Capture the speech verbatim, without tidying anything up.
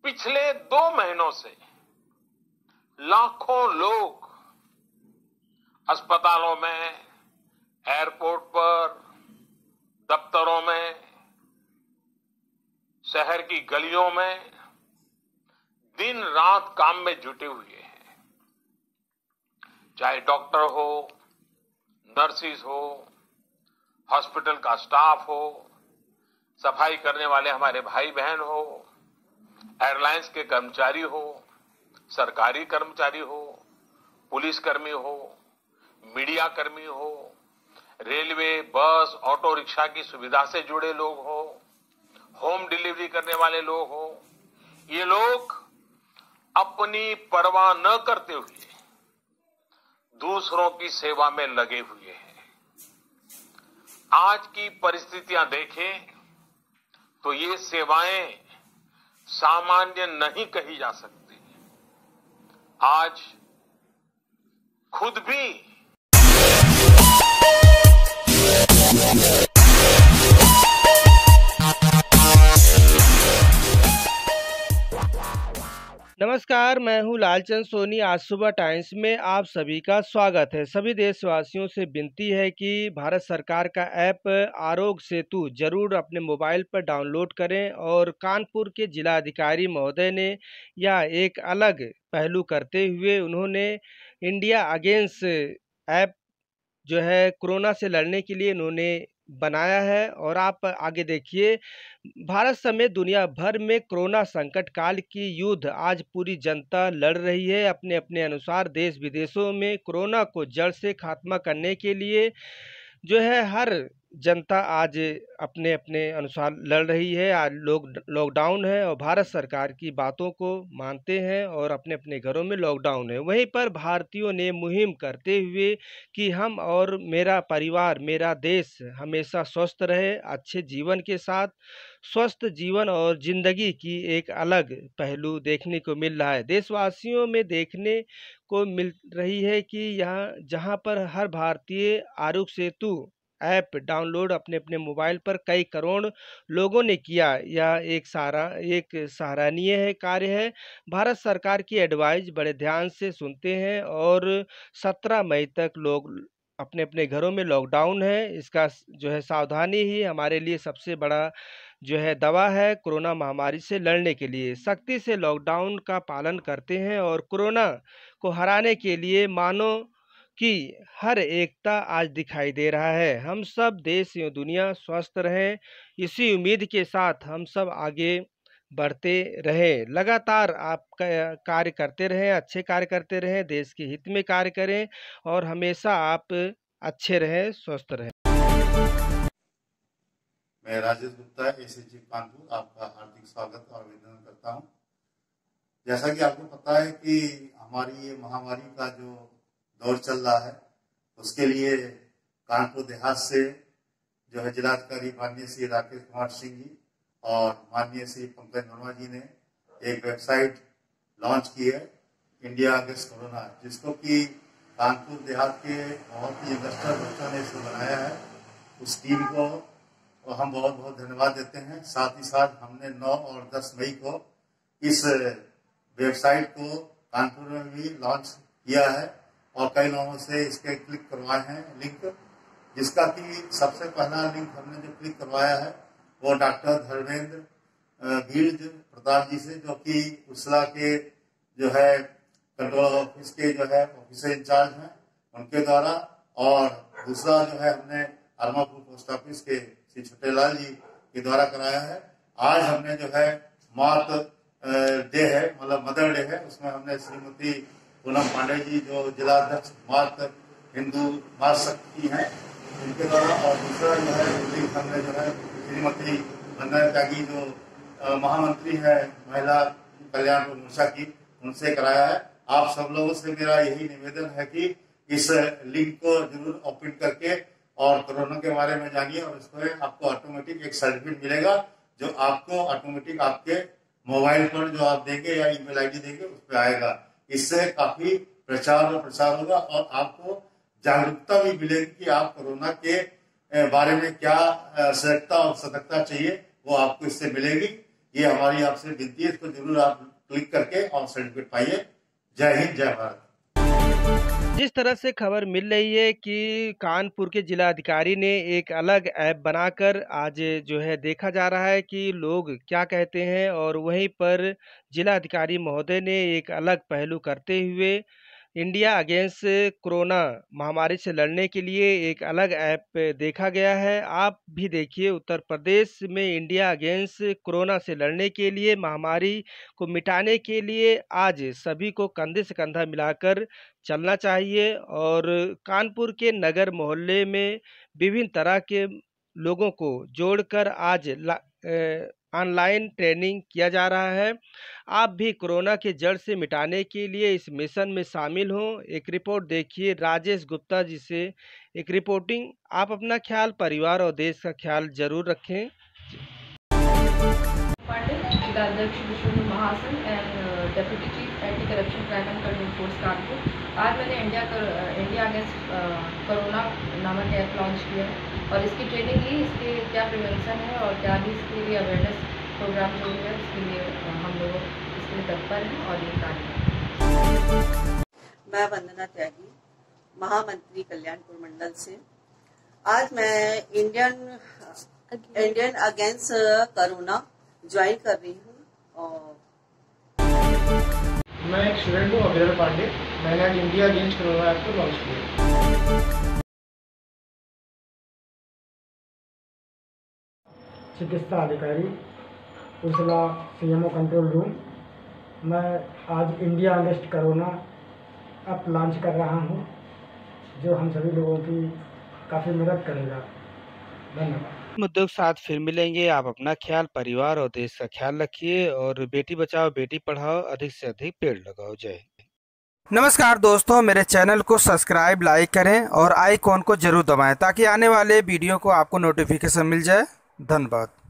पिछले दो महीनों से लाखों लोग अस्पतालों में, एयरपोर्ट पर, दफ्तरों में, शहर की गलियों में दिन रात काम में जुटे हुए हैं। चाहे डॉक्टर हो, नर्सिस हो, हॉस्पिटल का स्टाफ हो, सफाई करने वाले हमारे भाई बहन हो, एयरलाइंस के कर्मचारी हो, सरकारी कर्मचारी हो, पुलिसकर्मी हो, मीडिया कर्मी हो, रेलवे, बस, ऑटो रिक्शा की सुविधा से जुड़े लोग हो, होम डिलीवरी करने वाले लोग हो, ये लोग अपनी परवाह न करते हुए दूसरों की सेवा में लगे हुए हैं। आज की परिस्थितियां देखें तो ये सेवाएं सामान्य नहीं कही जा सकती। आज खुद भी नमस्कार, मैं हूं लालचंद सोनी। आज सुबह टाइम्स में आप सभी का स्वागत है। सभी देशवासियों से विनती है कि भारत सरकार का ऐप आरोग्य सेतु जरूर अपने मोबाइल पर डाउनलोड करें। और कानपुर के जिलाधिकारी महोदय ने यह एक अलग पहलू करते हुए उन्होंने इंडिया अगेंस्ट ऐप जो है कोरोना से लड़ने के लिए उन्होंने बनाया है। और आप आगे देखिए, भारत समेत दुनिया भर में कोरोना संकट काल की युद्ध आज पूरी जनता लड़ रही है। अपने अपने अनुसार देश विदेशों में कोरोना को जड़ से खात्मा करने के लिए जो है हर जनता आज अपने अपने अनुसार लड़ रही है। आज लोग लॉकडाउन है और भारत सरकार की बातों को मानते हैं और अपने अपने घरों में लॉकडाउन है। वहीं पर भारतीयों ने मुहिम करते हुए कि हम और मेरा परिवार, मेरा देश हमेशा स्वस्थ रहे, अच्छे जीवन के साथ स्वस्थ जीवन और जिंदगी की एक अलग पहलू देखने को मिल रहा है। देशवासियों में देखने को मिल रही है कि यहाँ जहाँ पर हर भारतीय आरोग्य सेतु ऐप डाउनलोड अपने अपने मोबाइल पर कई करोड़ लोगों ने किया। यह एक सहारा एक सराहनीय है कार्य है। भारत सरकार की एडवाइस बड़े ध्यान से सुनते हैं और सत्रह मई तक लोग अपने अपने घरों में लॉकडाउन है। इसका जो है सावधानी ही हमारे लिए सबसे बड़ा जो है दवा है कोरोना महामारी से लड़ने के लिए। सख्ती से लॉकडाउन का पालन करते हैं और कोरोना को हराने के लिए मानो कि हर एकता आज दिखाई दे रहा है। हम सब देश एवं दुनिया स्वस्थ रहें, इसी उम्मीद के साथ हम सब आगे बढ़ते रहें। लगातार आप कार्य करते रहें, अच्छे कार्य करते रहें, देश के हित में कार्य करें और हमेशा आप अच्छे रहें, स्वस्थ रहें। मैं राजेश गुप्ता एसएसजी कानपुर आपका हार्दिक स्वागत और अभिनंदन करता हूं। जैसा कि आपको पता है कि हमारी ये महामारी का जो दौर चल रहा है, उसके लिए कानपुर देहात से जो है जिलाधिकारी माननीय श्री राकेश कुमार सिंह जी और माननीय श्री पंकज वर्मा जी ने एक वेबसाइट लॉन्च की है, इंडिया अगेंस्ट कोरोना, जिसको कि कानपुर देहात के बहुत ही यंगस्टर बच्चों ने इसको बनाया है। उस टीम को और हम बहुत बहुत धन्यवाद देते हैं। साथ ही साथ हमने नौ और दस मई को इस वेबसाइट को कानपुर में भी लॉन्च किया है और कई लोगों से इसके क्लिक करवाए हैं लिंक, जिसका कि सबसे पहला लिंक हमने जो क्लिक करवाया है वो डॉक्टर धर्मेंद्र भीड़ प्रताप जी से, जो कि उसला के जो है कंट्रोल ऑफिस के जो है ऑफिसर इंचार्ज हैं, उनके द्वारा। और दूसरा जो है हमने अरमापुर पोस्ट ऑफिस के श्री छोटेलाल जी के द्वारा कराया है। आज हमने जो है मात डे है, मतलब मदर डे है, उसमें हमने श्रीमती पूनम पांडे जी जो जिला अध्यक्ष मात हिंदू मात शक्ति हैं, उनके द्वारा। और दूसरा जो है लिंक हमने जो है श्रीमती वंदना त्यागी जो महामंत्री है महिला कल्याण मोर्चा की, उनसे कराया है। आप सब लोगों से मेरा यही निवेदन है कि इस लिंक को जरूर ओपन करके और कोरोना के बारे में जानिए और इसमें आपको ऑटोमेटिक एक सर्टिफिकेट मिलेगा जो आपको ऑटोमेटिक आपके मोबाइल पर जो आप देंगे या ईमेल आईडी देंगे उस पर आएगा। इससे काफी प्रचार और प्रसार होगा और आपको जागरूकता भी मिलेगी कि आप कोरोना के बारे में क्या सजगता और सतर्कता चाहिए, वो आपको इससे मिलेगी। ये हमारी आपसे विनती है, इसको जरूर आप क्लिक करके और सर्टिफिकेट पाइए। जय हिंद, जय भारत। जिस तरह से खबर मिल रही है कि कानपुर के जिला अधिकारी ने एक अलग ऐप बनाकर आज जो है देखा जा रहा है कि लोग क्या कहते हैं, और वहीं पर जिला अधिकारी महोदय ने एक अलग पहलू करते हुए इंडिया अगेंस्ट कोरोना महामारी से लड़ने के लिए एक अलग ऐप देखा गया है। आप भी देखिए, उत्तर प्रदेश में इंडिया अगेंस्ट कोरोना से लड़ने के लिए, महामारी को मिटाने के लिए आज सभी को कंधे से कंधा मिलाकर चलना चाहिए। और कानपुर के नगर मोहल्ले में विभिन्न तरह के लोगों को जोड़कर आज ऑनलाइन ट्रेनिंग किया जा रहा है। आप भी कोरोना के जड़ से मिटाने के लिए इस मिशन में शामिल हों। एक रिपोर्ट देखिए राजेश गुप्ता जी से, एक रिपोर्टिंग। आप अपना ख्याल, परिवार और देश का ख्याल जरूर रखें। जिलाध्यक्ष Vishnu Mahasan and deputy chief anti corruption crime and control force Kanpur. आज मैंने इंडिया कर, इंडिया अगेंस्ट कोरोना नामक ऐप लॉन्च किया है और इसकी ट्रेनिंग ली, इसके क्या प्रिवेंशन है और क्या भी इसके लिए अवेयरनेस प्रोग्राम जो है उसके लिए हम लोग इसके लिए तत्पर हैं और ये कार्य। मैं वंदना त्यागी, महामंत्री कल्याणपुर मंडल से। आज मैं Indian Indian against corona join कर रही हूँ। और मैं एक स्टूडेंट हूँ अभिनव पांडे। मैंने आज इंडिया अगेंस्ट कोरोना ऐप को लॉन्च किया। चिकित्सा अधिकारी उर्सला, सीएमओ कंट्रोल रूम। मैं आज India against corona app launch कर रहा हूँ जो हम सभी लोगों की काफ़ी मदद करेगा। धन्यवाद। मुद्दों के साथ फिर मिलेंगे। आप अपना ख्याल, परिवार और देश का ख्याल रखिए और बेटी बचाओ बेटी पढ़ाओ, अधिक से अधिक पेड़ लगाओ। जय हिंद। नमस्कार दोस्तों, मेरे चैनल को सब्सक्राइब, लाइक करें और आइकॉन को जरूर दबाएं ताकि आने वाले वीडियो को आपको नोटिफिकेशन मिल जाए। धन्यवाद।